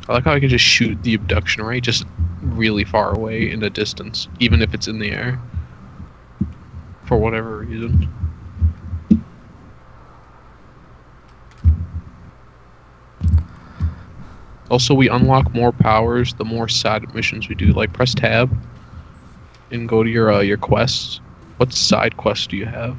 I like how I can just shoot the abduction ray just really far away in the distance, even if it's in the air. For whatever reason. Also, we unlock more powers the more side missions we do. Like, press tab and go to your quests. What side quests do you have?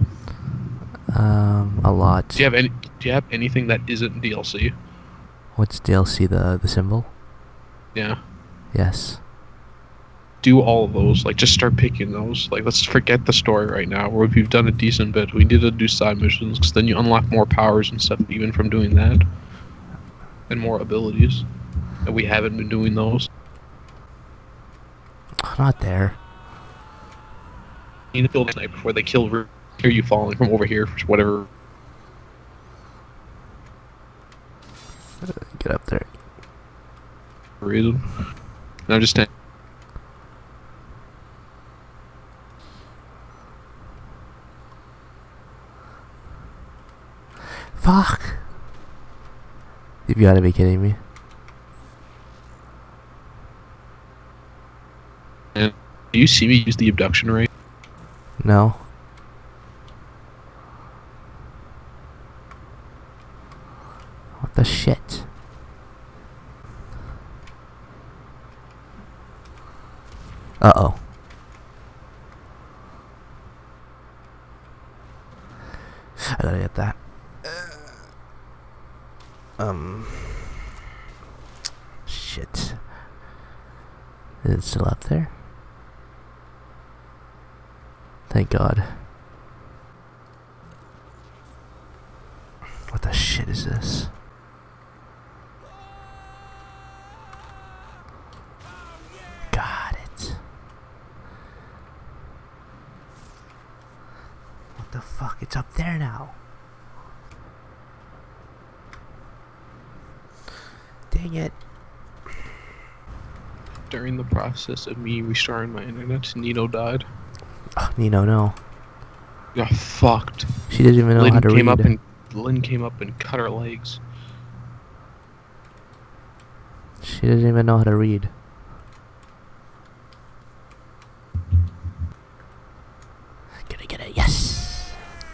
A lot. Do you have anything that isn't DLC? What's DLC? The symbol? Yeah. Yes. Do all of those. Like, just start picking those. Like, let's forget the story right now. Where we've done a decent bit. We need to do side missions because then you unlock more powers and stuff even from doing that, and more abilities. And we haven't been doing those. Not there. You need to kill the snipe before they hear you falling from over here for whatever. Get up there. Reason. And I'm just saying. Fuck! You've got to be kidding me. And do you see me use the abduction ray? No. What the shit? Uh-oh. I gotta get that. Shit. Is it still up there? Thank God. What the shit is this? Got it. What the fuck? It's up there now. Dang it. During the process of me restarting my internet, Nino died. Oh, Nino, no. Got fucked. She didn't even know how to read. Lynn came up and cut her legs. She didn't even know how to read. Get it, yes!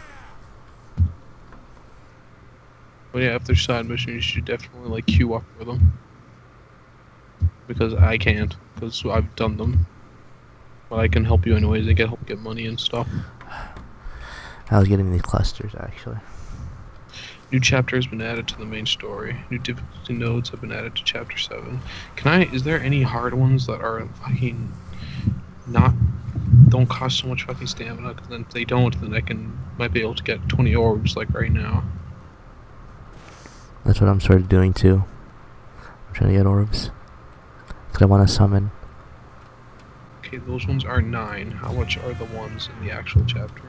But yeah, if there's side missions, you should definitely like queue up for them. Because I can't, because I've done them. But I can help you anyways. I can help get money and stuff. I was getting these clusters actually. New chapter has been added to the main story. New difficulty nodes have been added to chapter 7. Is there any hard ones that are fucking don't cost so much fucking stamina? Because then if they don't, then I might be able to get 20 orbs like right now. That's what I'm sort of doing too. I'm trying to get orbs. Because I want to summon. Okay, those ones are 9. How much are the ones in the actual chapter?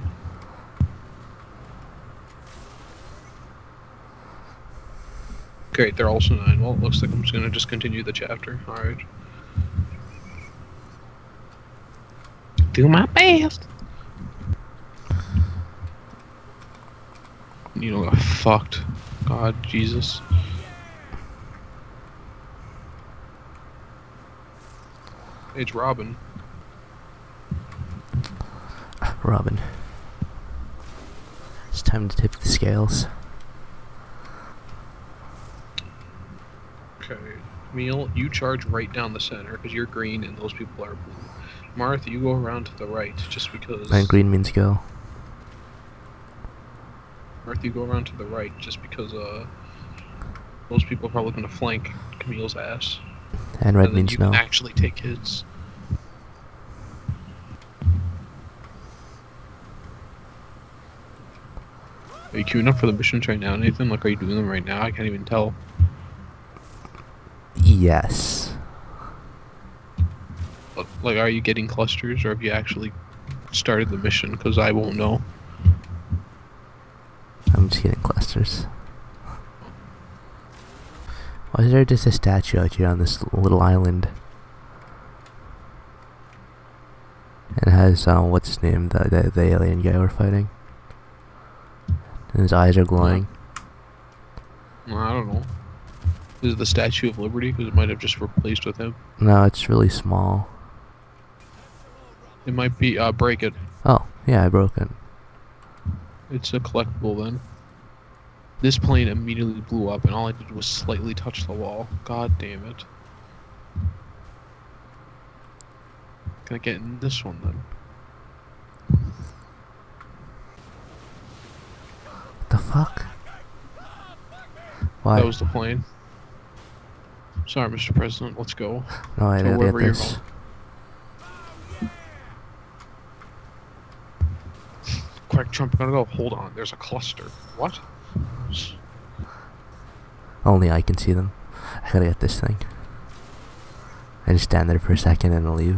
Great, they're also 9. Well, it looks like I'm just gonna continue the chapter. Alright. Do my best! You know, got fucked. God, Jesus. It's Robin. Robin. It's time to tip the scales. Okay. Camille, you charge right down the center because you're green and those people are blue. Martha, you go around to the right just because. And green means go. Martha, you go around to the right just because those people are probably going to flank Camille's ass. And red and means you no. can actually take hits. Are you queuing up for the missions right now, Nathan? Like, are you doing them right now? I can't even tell. Yes. But, like, are you getting clusters, or have you actually started the mission? Because I won't know. I'm just getting clusters. Why is there just a statue out here on this little island? And it has, what's his name? The alien guy we're fighting. And his eyes are glowing. Well, I don't know. Is it the Statue of Liberty? Because it might have just replaced with him. No, it's really small. It might be, break it. Oh, yeah, I broke it. It's a collectible then. This plane immediately blew up and all I did was slightly touch the wall. God damn it. Can I get in this one then? What the fuck? Why? That was the plane. Sorry, Mr. President, let's go. No, I To didn't get wherever you're this. going. Quick, Trump, gotta go. Hold on, there's a cluster. What? Only I can see them. I gotta get this thing. I just stand there for a second and I'll leave.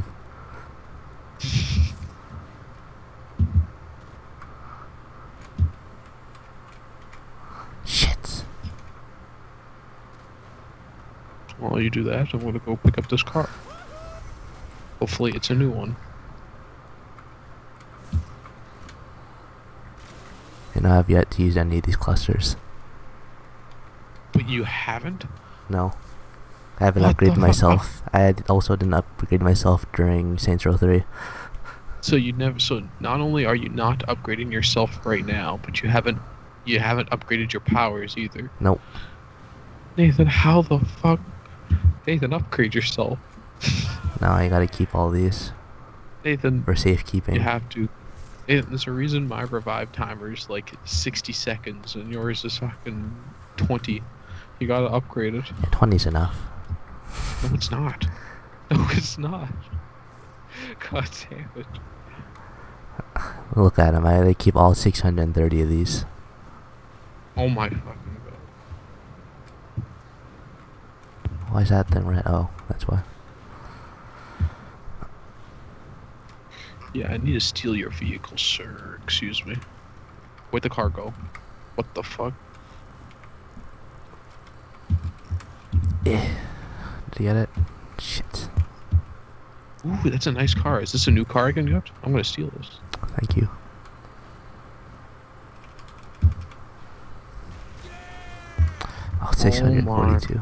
Shit. While you do that, I'm gonna go pick up this car. Hopefully it's a new one. And I have yet to use any of these clusters. But you haven't? No. I haven't What the upgraded fuck? myself. Also didn't upgrade myself during Saints Row 3. So you never. So not only are you not upgrading yourself right now, but you haven't upgraded your powers either. Nope. Nathan, how the fuck? Nathan, upgrade yourself. Now I gotta keep all these Nathan, for safekeeping. you have to. Nathan, there's a reason my revive timer is like 60 seconds and yours is fucking 20. You gotta upgrade it. Yeah, 20's enough. No, it's not. No, it's not. God damn it. Look at them. I gotta keep all 630 of these. Oh my fucking god. Why is that thing red? Oh, that's why. Yeah, I need to steal your vehicle, sir. Excuse me. Where'd the car go? What the fuck? Eh. Did you get it? Shit. Ooh, that's a nice car. Is this a new car I can get? I'm gonna steal this. Thank you. Oh, 642.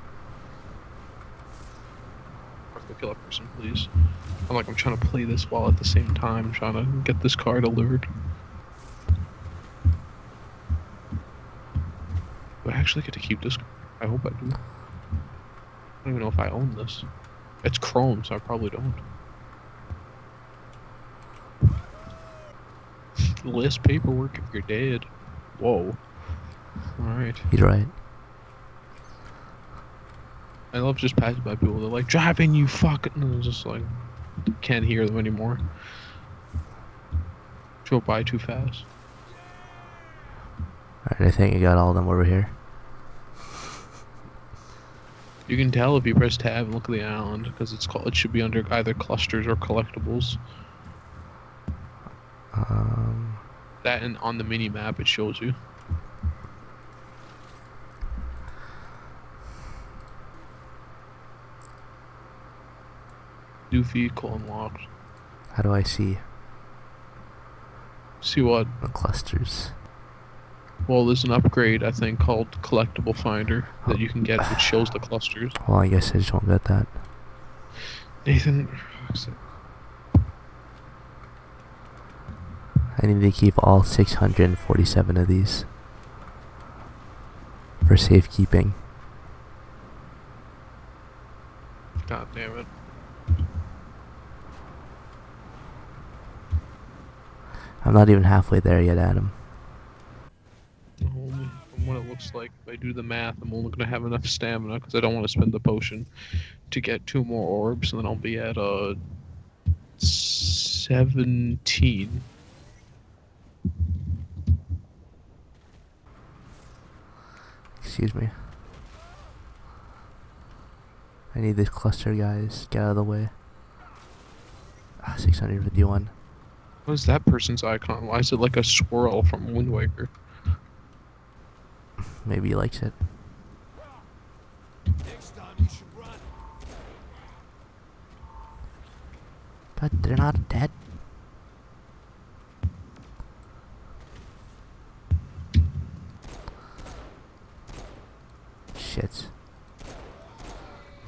I have to kill a person, please. I'm trying to play this while at the same time trying to get this car delivered. Do I actually get to keep this car? I hope I do. I don't even know if I own this. It's chrome, so I probably don't. List paperwork if you're dead. Whoa. Alright. He's right. I love just passing by people. They're like, driving you fucking. And it's just like, can't hear them anymore. Go by too fast. Alright, I think I got all of them over here. You can tell if you press tab and look at the island because it should be under either clusters or collectibles. That and on the mini map it shows you. New vehicle unlocked. How do I see See what? the clusters? Well, there's an upgrade I think called Collectible Finder that you can get which shows the clusters. Well, I guess I just won't get that. Nathan, I need to keep all 647 of these for safekeeping. god damn it. I'm not even halfway there yet, Adam. Only from what it looks like, if I do the math, I'm only gonna have enough stamina because I don't want to spend the potion to get 2 more orbs, and then I'll be at 17. Excuse me. I need this cluster, guys. Get out of the way. 651. What is that person's icon? Why is it like a swirl from Wind Waker? Maybe he likes it. Next time you should run. God, they're not dead. Shit.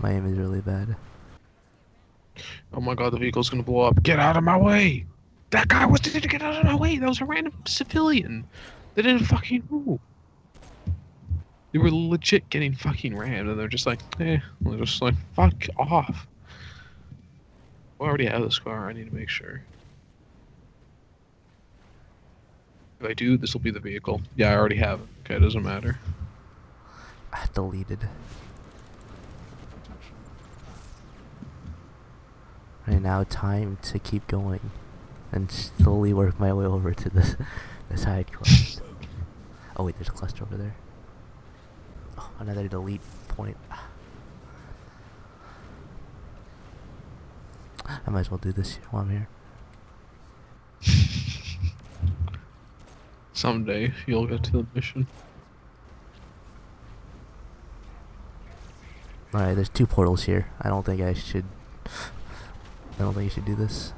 My aim is really bad. Oh my god, the vehicle's gonna blow up. Get out of my way! That guy was to get out of my way! That was a random civilian! They didn't fucking move. They were legit getting fucking rammed, and they're just like, they're just like, fuck off. I already have this car, I need to make sure. If I do, this will be the vehicle. Yeah, I already have it. Okay, it doesn't matter. Deleted. Right now, time to keep going and slowly work my way over to the side quest. Oh wait, there's a cluster over there. Oh, another delete point. I might as well do this while I'm here. Someday, you'll get to the mission. Alright, there's 2 portals here. I don't think I should do this.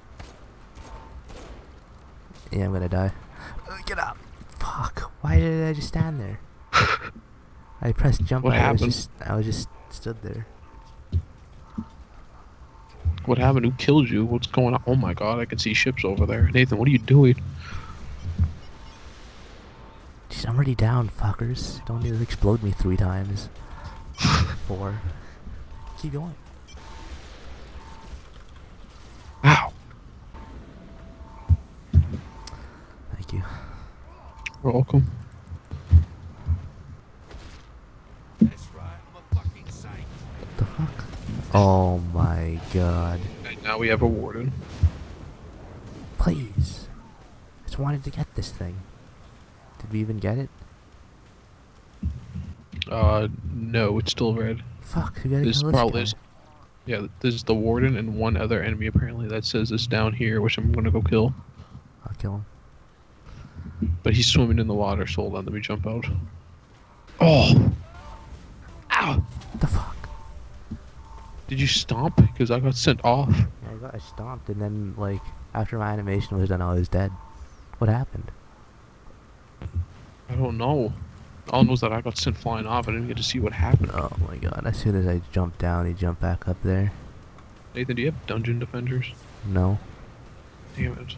Yeah, I'm gonna die. Get up! Fuck! Why did I just stand there? I pressed jump. What happened? I was just stood there. What happened? Who killed you? What's going on? Oh my god, I can see ships over there. Nathan, what are you doing? Jeez, I'm already down, fuckers. Don't need to explode me 3 times. 4. Keep going. Ow! Thank you. You're welcome. That's right, I'm a fucking saint. What the fuck? Oh my god. And now we have a warden. Please. I just wanted to get this thing. Did we even get it? No, it's still red. Fuck, we gotta This kill probably this is. guy. Yeah, this is the warden and one other enemy apparently that says it's down here, which I'm gonna go kill. I'll kill him. But he's swimming in the water, so hold on, let me jump out. Oh! Ow! What the fuck? Did you stomp? Because I got sent off. I got stomped and then, like, after my animation was done, I was dead. What happened? I don't know. All I know is that I got sent flying off. I didn't get to see what happened. Oh my god, as soon as I jumped down, he jumped back up there. Nathan, do you have dungeon defenders? No. Damn it.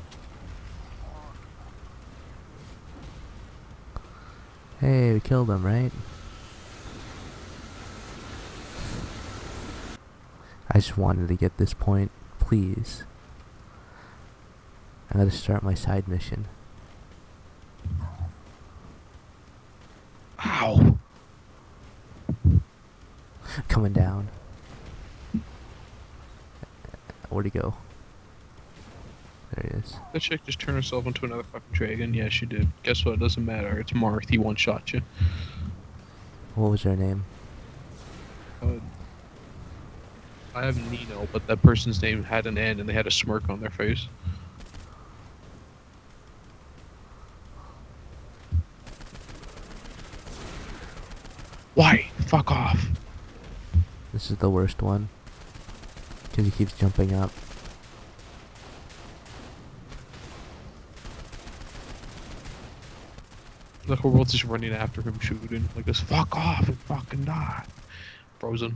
Hey, we killed him, right? I just wanted to get this point, please. I gotta start my side mission. Ow! Coming down. Where'd he go? There he is. That chick just turned herself into another fucking dragon. Yeah, she did. Guess what? It doesn't matter. It's Marth. He one-shot you. What was her name? I have Nino, but that person's name had an N and they had a smirk on their face. Why? Fuck off. This is the worst one. Because he keeps jumping up. Like we're both just running after him shooting. Like this, fuck off and fucking die. Frozen.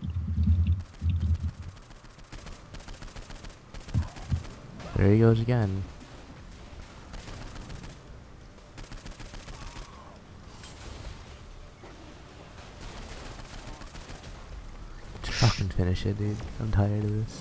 There he goes again. Just fucking finish it, dude. I'm tired of this.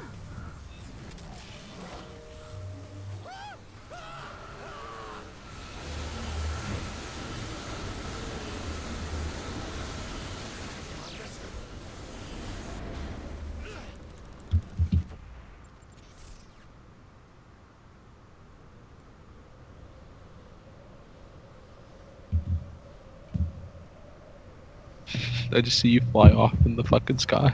I just see you fly off in the fucking sky.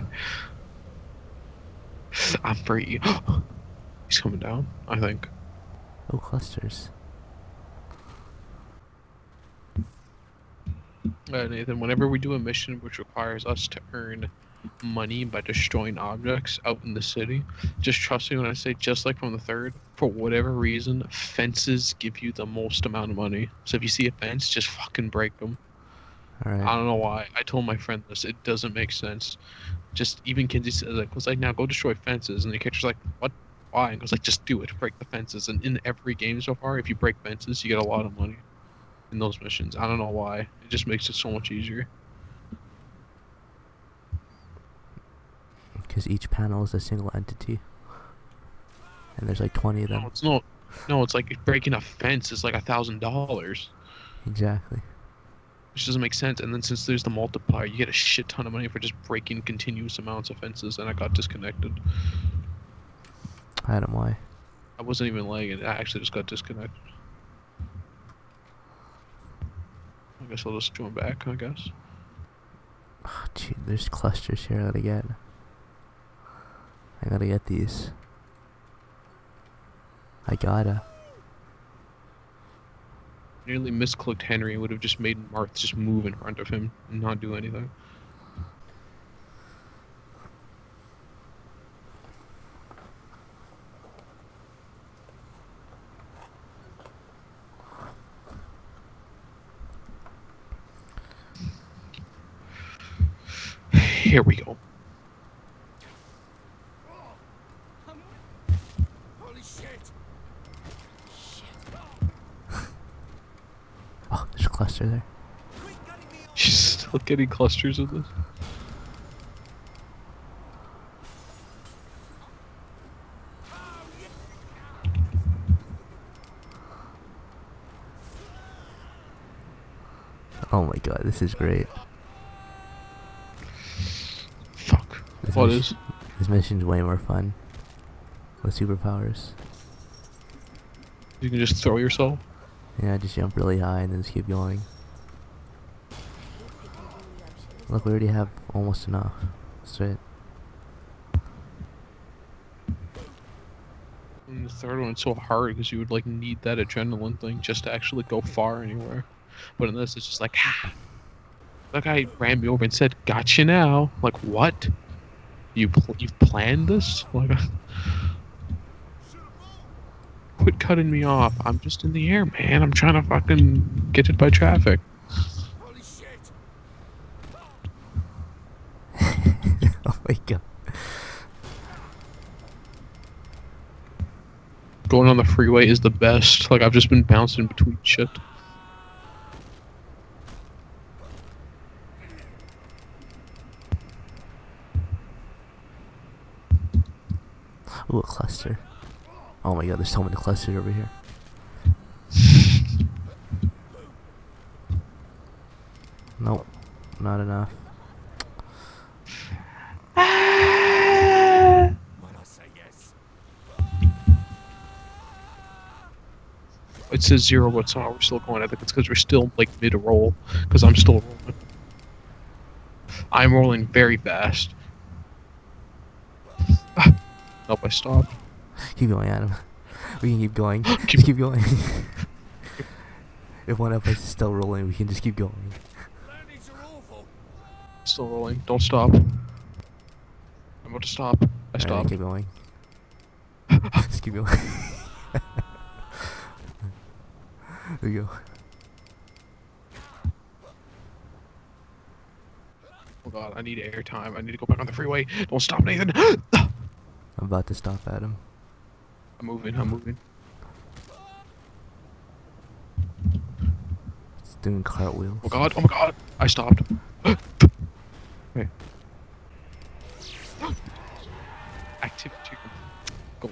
I'm free. He's coming down, I think. Oh, clusters. Nathan, whenever we do a mission which requires us to earn money by destroying objects out in the city, just trust me when I say, just like from the third, for whatever reason, fences give you the most amount of money. So if you see a fence, just fucking break them. I Alright. don't know why. I told my friend this. It doesn't make sense. Just even Kinsey says like, was like, now go destroy fences, and the character's like, what? Why? And goes like, just do it. Break the fences. And in every game so far, if you break fences, you get a lot of money in those missions. I don't know why. It just makes it so much easier. Because each panel is a single entity. And there's like 20 of them. No, it's not. No, it's like breaking a fence is like $1,000, Exactly. which doesn't make sense. And then since there's the multiplier, you get a shit ton of money for just breaking continuous amounts of fences. And I got disconnected. Adam, why? I wasn't even lagging. I actually just got disconnected. I guess I'll just join back. I guess. Oh, gee, there's clusters here I gotta get. I gotta get these. I gotta. Nearly misclicked Henry, would have just made Marth just move in front of him and not do anything. Here we go. Holy shit! Oh, there's a cluster there. Quit cutting me off! She's still getting clusters of this. Oh my god, this is great. Fuck. This What mission- is? This mission's way more fun. With superpowers. You can just throw yourself? Yeah, just jump really high and then just keep going. Look, we already have almost enough. That's it. And the third one's so hard because you would like need that adrenaline thing just to actually go far anywhere. But in this, it's just like, ah. That guy ran me over and said, "Gotcha now." Like, what? You've planned this? Like, quit cutting me off. I'm just in the air, man. I'm trying to fucking get hit by traffic. Holy shit! Oh my god. Going on the freeway is the best. Like, I've just been bouncing between shit. Ooh, a cluster. Oh my god, there's so many clusters over here. Nope, not enough. When I say yes, It says 0, but somehow we're still going. I think it's because we're still like mid-roll. Because I'm still rolling. I'm rolling very fast. Nope, I stopped. Keep going, Adam. We can keep going. Keep- Just keep going. If one of us is still rolling, we can just keep going. landings are awful. Still rolling. Don't stop. I'm about to stop. I Alright, stopped. keep going. Just keep going. There we go. Oh god, I need air time. I need to go back on the freeway. Don't stop, Nathan. I'm about to stop Adam. I'm moving. I'm moving. It's doing cartwheels. Oh god. Oh my god. I stopped. Okay. Activity. Go.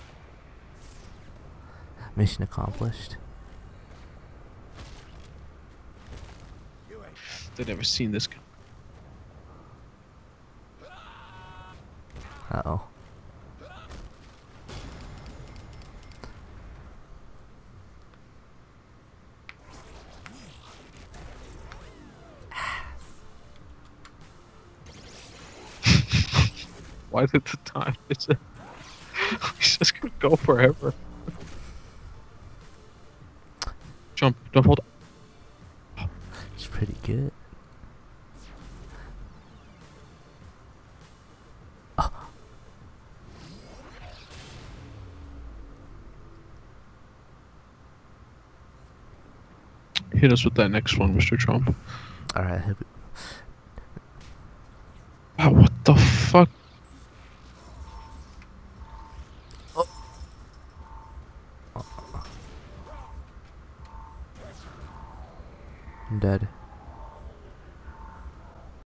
Mission accomplished. You ain't They've never seen this. Uh-oh. Why did the time? It's just gonna go forever. Jump. Don't hold. It's pretty good. Hit us with that next one, Mr. Trump. Alright, fuck? I'm dead.